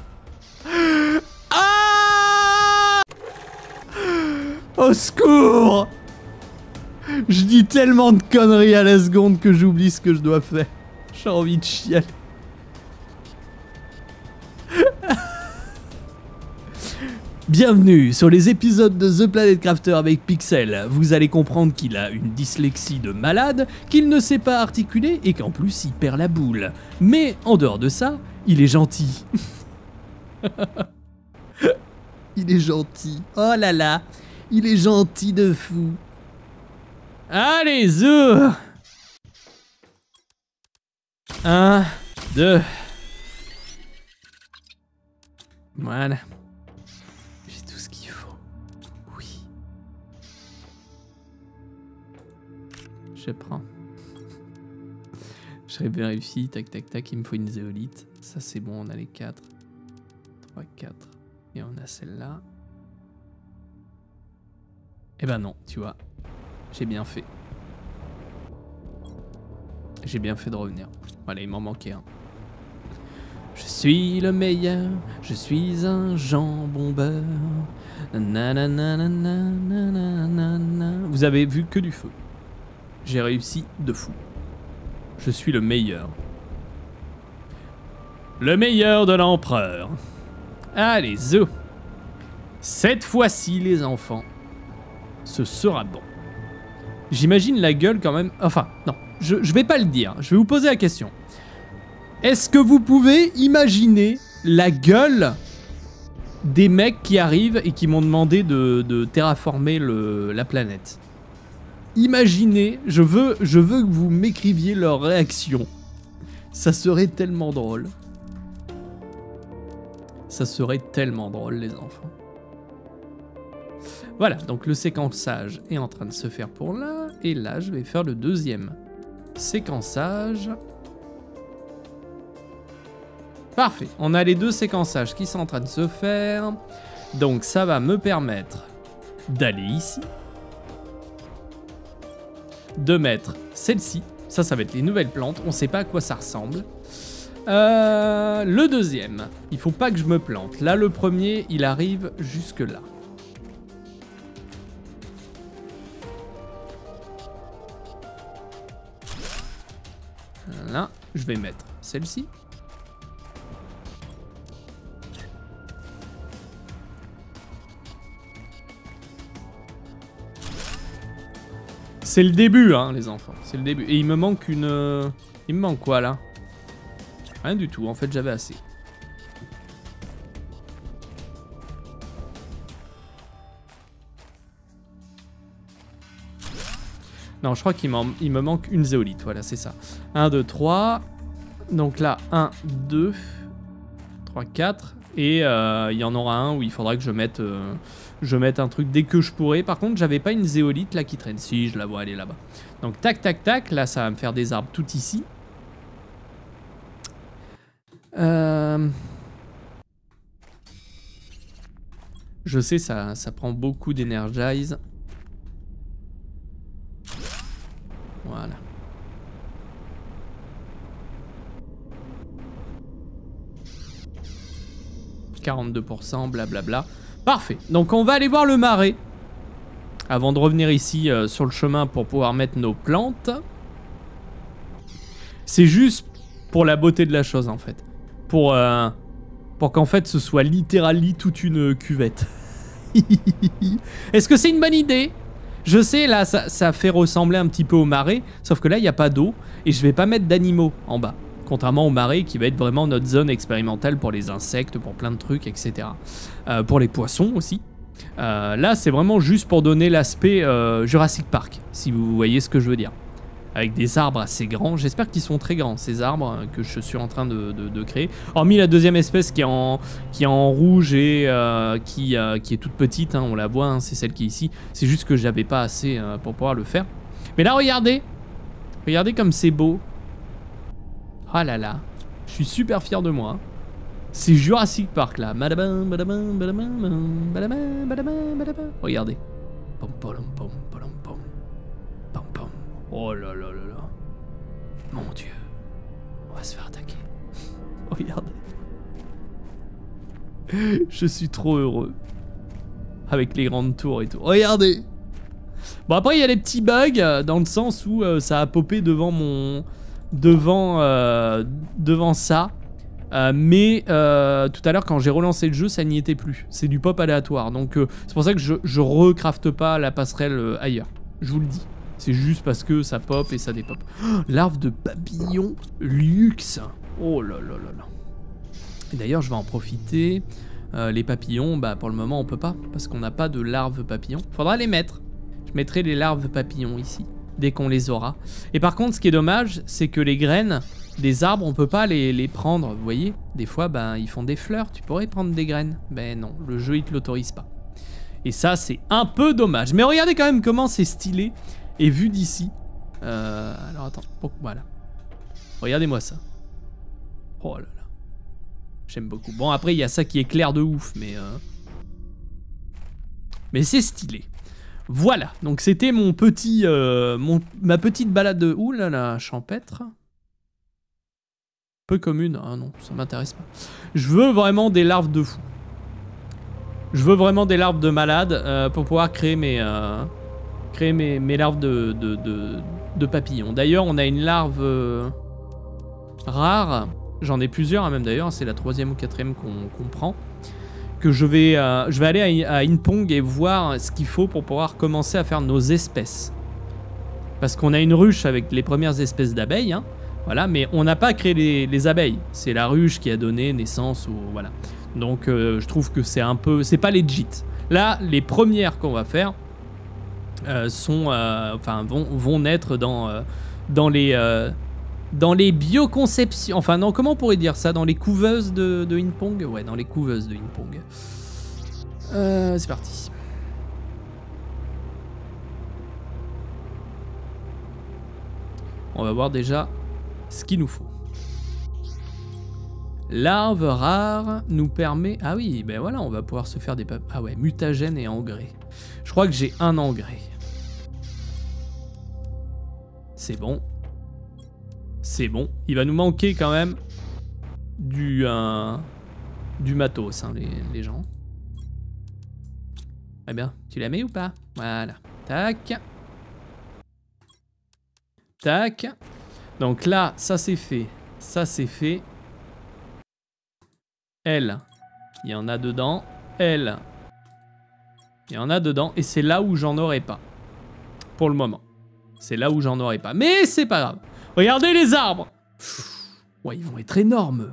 Ah! Au secours! Je dis tellement de conneries à la seconde que j'oublie ce que je dois faire. J'ai envie de chialer. Bienvenue sur les épisodes de The Planet Crafter avec Pixel. Vous allez comprendre qu'il a une dyslexie de malade, qu'il ne sait pas articuler et qu'en plus il perd la boule. Mais en dehors de ça, il est gentil. Il est gentil. Oh là là, il est gentil de fou. Allez, zoo. Un, deux. Voilà. J'ai tout ce qu'il faut. Oui. Je prends. Je vérifie. Tac, tac, tac. Il me faut une zéolite. Ça, c'est bon. On a les quatre. trois, quatre. Et on a celle-là. Eh ben non, tu vois. J'ai bien fait. J'ai bien fait de revenir. Voilà, il m'en manquait un. Je suis le meilleur, je suis un jambon beurre. Vous avez vu que du feu. J'ai réussi de fou. Je suis le meilleur. Le meilleur de l'empereur. Allez, zo. Cette fois-ci, les enfants, ce sera bon. J'imagine la gueule quand même... Enfin, non, je, je vais pas le dire. Je vais vous poser la question. Est-ce que vous pouvez imaginer la gueule des mecs qui arrivent et qui m'ont demandé de, de terraformer le, la planète? Imaginez, je veux, je veux que vous m'écriviez leur réaction. Ça serait tellement drôle. Ça serait tellement drôle, les enfants. Voilà, donc le séquençage est en train de se faire pour là. Et là, je vais faire le deuxième séquençage. Parfait, on a les deux séquençages qui sont en train de se faire. Donc ça va me permettre d'aller ici. De mettre celle-ci. Ça, ça va être les nouvelles plantes. On ne sait pas à quoi ça ressemble. Euh, le deuxième, il faut pas que je me plante. Là, le premier, il arrive jusque là. Là, je vais mettre celle-ci. C'est le début, hein, les enfants. C'est le début. Et il me manque une... Euh... Il me manque quoi, là? Rien du tout. En fait, j'avais assez. Non, je crois qu'il il me manque une zéolite. Voilà, c'est ça. un, deux, trois. Donc là, un, deux, trois, quatre. Et euh, il y en aura un où il faudra que je mette... Euh... Je mette un truc dès que je pourrai. Par contre, j'avais pas une zéolite là qui traîne. Si, je la vois, elle est là-bas. Donc, tac, tac, tac. Là, ça va me faire des arbres tout ici. Euh... Je sais, ça, ça prend beaucoup d'énergise. Voilà. quarante-deux pour cent, blablabla. Parfait. Donc on va aller voir le marais. avant de revenir ici euh, sur le chemin pour pouvoir mettre nos plantes. C'est juste pour la beauté de la chose en fait. Pour, euh, pour qu'en fait ce soit littéralement toute une cuvette. Est-ce que c'est une bonne idée? Je sais, là, ça, ça fait ressembler un petit peu au marais, sauf que là, il n'y a pas d'eau, et je vais pas mettre d'animaux en bas. Contrairement au marais, qui va être vraiment notre zone expérimentale pour les insectes, pour plein de trucs, et cetera. Euh, pour les poissons aussi. Euh, là, c'est vraiment juste pour donner l'aspect euh, Jurassic Park, si vous voyez ce que je veux dire. Avec des arbres assez grands. J'espère qu'ils sont très grands, ces arbres que je suis en train de, de, de créer. Hormis la deuxième espèce qui est en, qui est en rouge et euh, qui, euh, qui est toute petite, hein, on la voit, hein, c'est celle qui est ici. C'est juste que j'avais pas assez euh, pour pouvoir le faire. Mais là, regardez. Regardez comme c'est beau. Oh là là. Je suis super fier de moi. C'est Jurassic Park, là. Regardez. Pom, pom, pom, pom, pom. Pom, pom. Oh là là là là. Mon Dieu. On va se faire attaquer. Regardez. Je suis trop heureux. Avec les grandes tours et tout. Regardez. Bon, après, il y a des petits bugs dans le sens où euh, ça a popé devant mon... Devant... Euh, devant ça. Euh, mais euh, tout à l'heure, quand j'ai relancé le jeu, ça n'y était plus. C'est du pop aléatoire. Donc, euh, c'est pour ça que je, je recrafte pas la passerelle euh, ailleurs. Je vous le dis. C'est juste parce que ça pop et ça dépop. Oh, larve de papillon luxe. Oh là là là là. Et d'ailleurs, je vais en profiter. Euh, les papillons, bah pour le moment, on peut pas. Parce qu'on n'a pas de larves papillons. Faudra les mettre. Je mettrai les larves papillons ici. Dès qu'on les aura. Et par contre, ce qui est dommage, c'est que les graines des arbres, on peut pas les, les prendre. Vous voyez, des fois, bah, ils font des fleurs. Tu pourrais prendre des graines. Ben non, le jeu, il te l'autorise pas. Et ça, c'est un peu dommage. Mais regardez quand même comment c'est stylé. Et vu d'ici, euh, alors attends, pour, voilà. Regardez-moi ça. Oh là là. J'aime beaucoup. Bon, après, il y a ça qui est clair de ouf, mais... Euh... Mais c'est stylé. Voilà, donc c'était mon petit... Euh, mon, ma petite balade de... Ouh là là, champêtre. Peu commune. Ah non, ça m'intéresse pas. Je veux vraiment des larves de fou. Je veux vraiment des larves de malade euh, pour pouvoir créer mes... Euh... créer mes, mes larves de, de, de, de papillons. D'ailleurs, on a une larve euh, rare. J'en ai plusieurs, hein, même d'ailleurs. C'est la troisième ou quatrième qu'on qu'on prend. Que je vais, euh, je vais aller à, à Inpong et voir ce qu'il faut pour pouvoir commencer à faire nos espèces. Parce qu'on a une ruche avec les premières espèces d'abeilles. Hein, voilà, mais on n'a pas créé les, les abeilles. C'est la ruche qui a donné naissance au... Voilà. Donc, euh, je trouve que c'est un peu... C'est pas legit. Là, les premières qu'on va faire... Euh, sont, euh, enfin, vont, vont naître dans, euh, dans les, euh, dans les bioconceptions. Enfin, non, comment on pourrait dire ça? Dans les couveuses de, de Inpong? Ouais, dans les couveuses de Inpong. Euh, c'est parti. On va voir déjà ce qu'il nous faut. Larve rare nous permet... Ah oui, ben voilà, on va pouvoir se faire des... Ah ouais, mutagène et engrais. Je crois que j'ai un engrais. C'est bon. C'est bon. Il va nous manquer quand même du, euh, du matos, hein, les, les gens. Eh bien, tu la mets ou pas? Voilà. Tac. Tac. Donc là, ça c'est fait. Ça c'est fait. Elle, il y en a dedans. Elle, il y en a dedans. Et c'est là où j'en aurai pas. Pour le moment. C'est là où j'en aurai pas. Mais c'est pas grave. Regardez les arbres. Ouais, ils vont être énormes.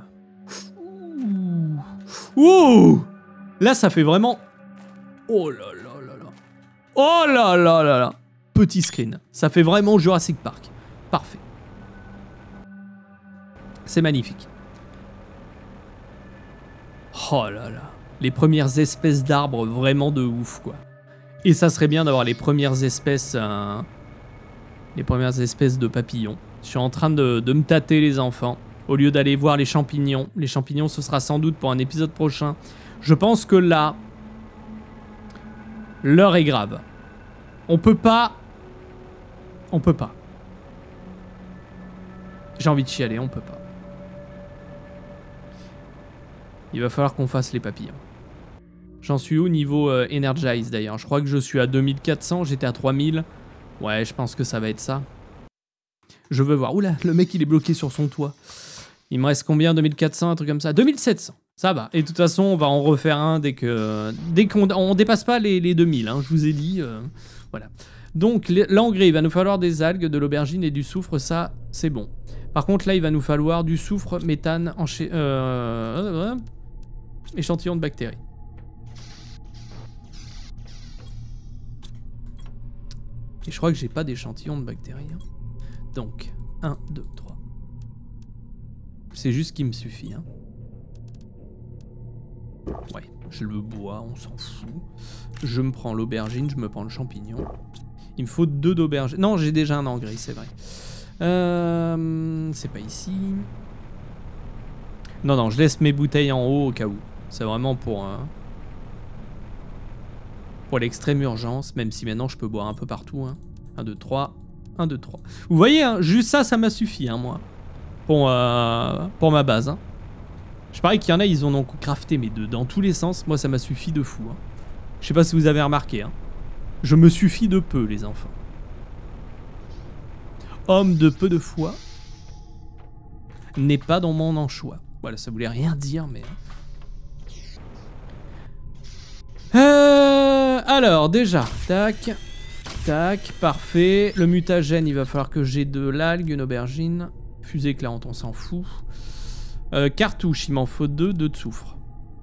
Ouh. Là, ça fait vraiment... Oh là là là là. Oh là là là là. Petit screen. Ça fait vraiment Jurassic Park. Parfait. C'est magnifique. Oh là là. Les premières espèces d'arbres vraiment de ouf, quoi. Et ça serait bien d'avoir les premières espèces... Euh, les premières espèces de papillons. Je suis en train de, de me tâter, les enfants. Au lieu d'aller voir les champignons. Les champignons, ce sera sans doute pour un épisode prochain. Je pense que là... l'heure est grave. On peut pas... On peut pas. J'ai envie de chialer, on peut pas. Il va falloir qu'on fasse les papillons. J'en suis au niveau euh, Energize d'ailleurs. Je crois que je suis à deux mille quatre cents, j'étais à trois mille. Ouais, je pense que ça va être ça. Je veux voir. Oula, le mec il est bloqué sur son toit. Il me reste combien? Deux mille quatre cents, un truc comme ça. deux mille sept cents, ça va. Et de toute façon, on va en refaire un dès que dès qu'on on dépasse pas les, les deux mille, hein, je vous ai dit. Euh, voilà. Donc l'engrais, il va nous falloir des algues, de l'aubergine et du soufre, ça c'est bon. Par contre là, il va nous falloir du soufre, méthane, encha euh, euh, échantillon de bactéries. Et je crois que j'ai pas d'échantillon de bactéries. Hein. Donc, un, deux, trois. C'est juste ce qui me suffit. Hein. Ouais, je le bois, on s'en fout. Je me prends l'aubergine, je me prends le champignon. Il me faut deux d'aubergine. Non, j'ai déjà un engrais, c'est vrai. Euh, c'est pas ici. Non, non, je laisse mes bouteilles en haut au cas où. C'est vraiment pour... Euh, pour l'extrême urgence, même si maintenant je peux boire un peu partout. Hein. un, deux, trois. un, deux, trois. Vous voyez, hein, juste ça, ça m'a suffi, hein, moi. Pour, euh, pour ma base. Hein. Je parie qu'il y en a, ils en ont crafté, mais de, dans tous les sens. Moi, ça m'a suffi de fou. Hein. Je sais pas si vous avez remarqué. Hein. Je me suffis de peu, les enfants. Homme de peu de foi n'est pas dans mon anchois. Voilà, ça voulait rien dire, mais... Euh, alors, déjà, tac, tac, parfait. Le mutagène, il va falloir que j'ai de l'algue, une aubergine. Fusée éclairante, on s'en fout. Euh, cartouche, il m'en faut deux, deux de soufre.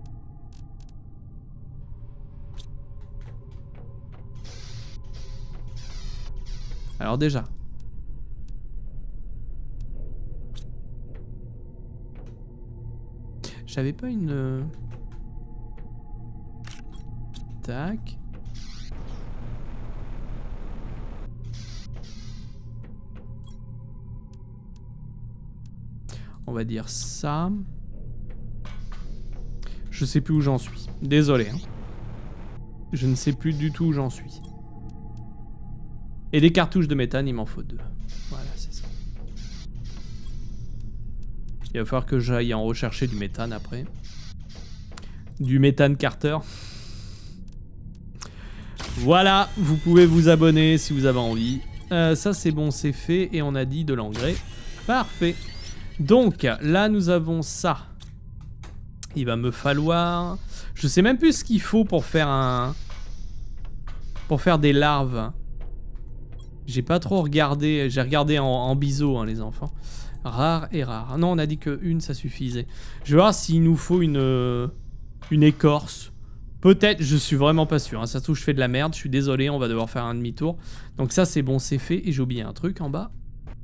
Alors déjà. J'avais pas une... Tac. On va dire ça. Je sais plus où j'en suis. Désolé. Hein. Je ne sais plus du tout où j'en suis. Et des cartouches de méthane, il m'en faut deux. Voilà, c'est ça. Il va falloir que j'aille en rechercher du méthane après. Du méthane Carter. Voilà, vous pouvez vous abonner si vous avez envie. Euh, ça c'est bon, c'est fait. Et on a dit de l'engrais. Parfait. Donc, là nous avons ça. Il va me falloir... Je sais même plus ce qu'il faut pour faire un... Pour faire des larves. J'ai pas trop regardé. J'ai regardé en, en biseau, hein, les enfants. Rare et rare. Non, on a dit qu'une, ça suffisait. Je vais voir s'il nous faut une, euh, une écorce. Peut-être, je suis vraiment pas sûr. Hein. Ça se trouve, je fais de la merde. Je suis désolé, on va devoir faire un demi-tour. Donc ça, c'est bon, c'est fait. Et j'ai oublié un truc en bas.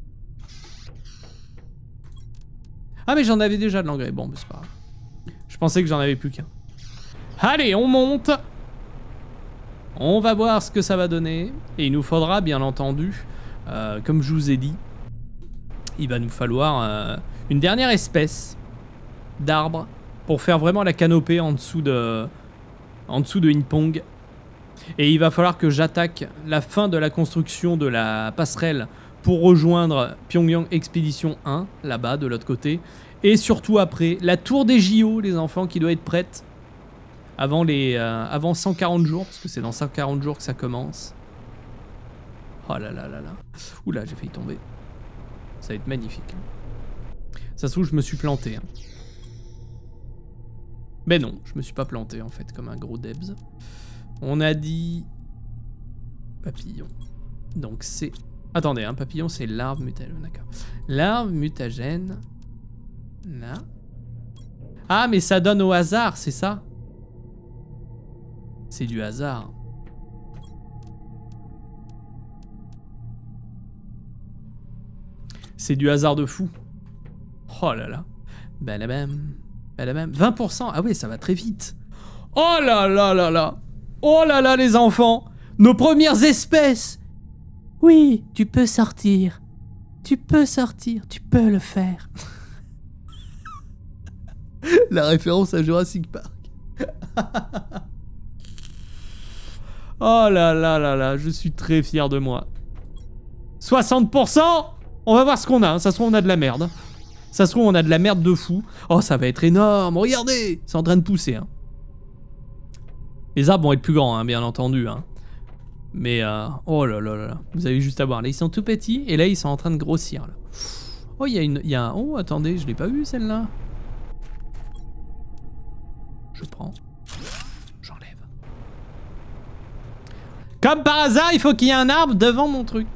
Ah, mais j'en avais déjà de l'engrais. Bon, mais c'est pas grave. Je pensais que j'en avais plus qu'un. Allez, on monte. On va voir ce que ça va donner. Et il nous faudra, bien entendu, euh, comme je vous ai dit, il va nous falloir euh, une dernière espèce d'arbre pour faire vraiment la canopée en dessous de, en dessous de Inpong. Et il va falloir que j'attaque la fin de la construction de la passerelle pour rejoindre Pyongyang Expédition un, là-bas, de l'autre côté. Et surtout après, la tour des J O, les enfants, qui doit être prête avant, les, euh, avant cent quarante jours, parce que c'est dans cent quarante jours que ça commence. Oh là là là là. Oula, j'ai failli tomber. Ça va être magnifique. Ça se trouve, je me suis planté. Hein. Mais non, je me suis pas planté en fait, comme un gros debs. On a dit... Papillon. Donc c'est... Attendez, un hein, papillon c'est l'arbre mutagène, d'accord. L'arbre mutagène... Là. Ah, mais ça donne au hasard, c'est ça? C'est du hasard. C'est du hasard de fou. Oh là là. Balabam. Balabam. vingt pour cent. Ah ouais, ça va très vite. Oh là là là là. Oh là là, les enfants. Nos premières espèces. Oui, tu peux sortir. Tu peux sortir. Tu peux le faire. La référence à Jurassic Park. Oh là là là là. Je suis très fier de moi. soixante pour cent. On va voir ce qu'on a, hein. Ça se trouve on a de la merde. Ça se trouve on a de la merde de fou. Oh ça va être énorme, regardez. C'est en train de pousser hein. Les arbres vont être plus grands, hein, bien entendu. Hein. Mais, euh, oh là là là là, vous avez juste à voir. Là, ils sont tout petits et là, ils sont en train de grossir. Là. Oh, il y a une... Y a un... Oh, attendez, je l'ai pas vu, celle-là. Je prends. J'enlève. Comme par hasard, il faut qu'il y ait un arbre devant mon truc.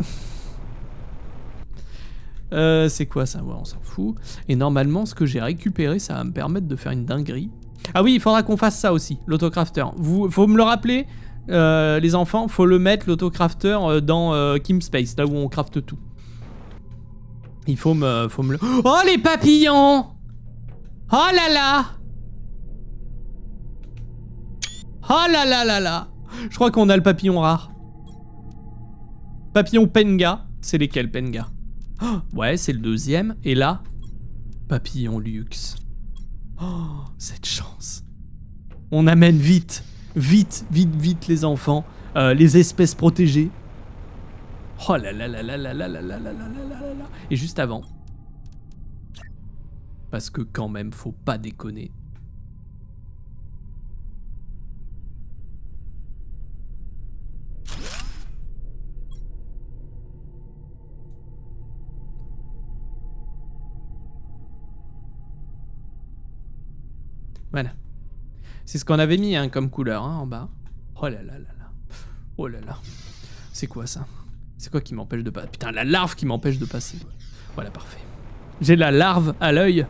euh, c'est quoi ça? Ouais, on s'en fout. Et normalement, ce que j'ai récupéré, ça va me permettre de faire une dinguerie. Ah oui, il faudra qu'on fasse ça aussi, l'autocrafter. Vous, faut me le rappeler, euh, les enfants, faut le mettre, l'autocrafter, euh, dans euh, Kimspace, là où on crafte tout. Il faut me, faut me le... Oh, les papillons! Oh là là! Oh là là là là! Je crois qu'on a le papillon rare. Papillon Penga. C'est lesquels, Penga? Oh, ouais, c'est le deuxième. Et là, papillon luxe. Oh, cette chance. On amène vite, vite, vite, vite les enfants, euh, les espèces protégées. Oh là là là là là là là là là là là là là. Et juste avant, parce que quand même, faut pas déconner. Voilà. C'est ce qu'on avait mis hein, comme couleur hein, en bas. Oh là là là là. Oh là là. C'est quoi ça? C'est quoi qui m'empêche de passer? Putain, la larve qui m'empêche de passer. Voilà, parfait. J'ai la larve à l'œil.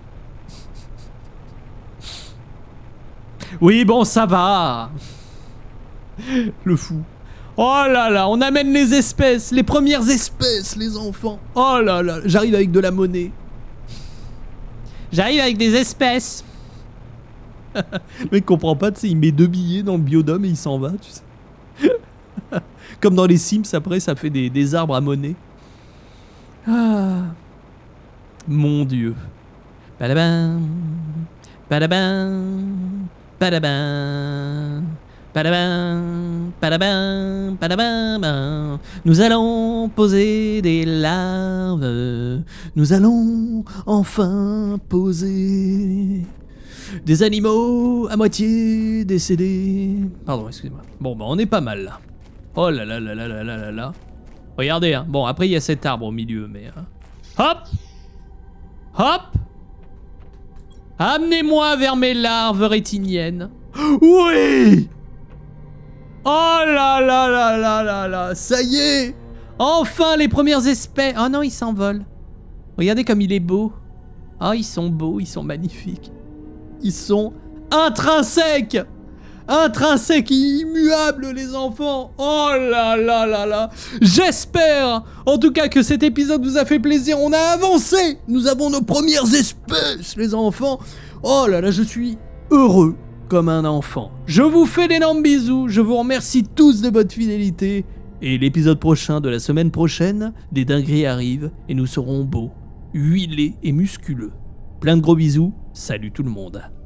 Oui, bon, ça va. Le fou. Oh là là, on amène les espèces, les premières espèces, les enfants. Oh là là, j'arrive avec de la monnaie. J'arrive avec des espèces. Le mec comprend pas, tu sais, il met deux billets dans le biodôme et il s'en va, tu sais. Comme dans les Sims, après, ça fait des, des arbres à monnaie. Ah. Mon Dieu. Padabam, padabam, padabam, padabam, padabam, padabam. Nous allons poser des larves. Nous allons enfin poser... des animaux à moitié décédés. Pardon, excusez-moi. Bon, bah on est pas mal là. Oh là là là là là là là là. Regardez, hein. Bon, après il y a cet arbre au milieu, mais... Hein. Hop! Hop! Amenez-moi vers mes larves rétiniennes. Oui! Oh là là là là là là. Ça y est! Enfin les premières espèces. Oh non, ils s'envolent. Regardez comme il est beau. Oh, ils sont beaux, ils sont magnifiques. Ils sont intrinsèques, intrinsèques, immuables les enfants. Oh là là là là. J'espère en tout cas que cet épisode vous a fait plaisir. On a avancé. Nous avons nos premières espèces les enfants. Oh là là, je suis heureux comme un enfant. Je vous fais d'énormes bisous. Je vous remercie tous de votre fidélité. Et l'épisode prochain de la semaine prochaine, des dingueries arrivent et nous serons beaux, huilés et musculeux. Plein de gros bisous. Salut tout le monde.